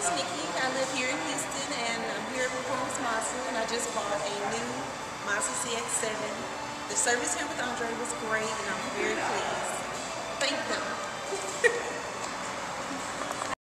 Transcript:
is Nikki. I live here in Houston, and I'm here at Performance Mazda, and I just bought a new Mazda CX-7. The service here with Andre was great, and I'm very pleased.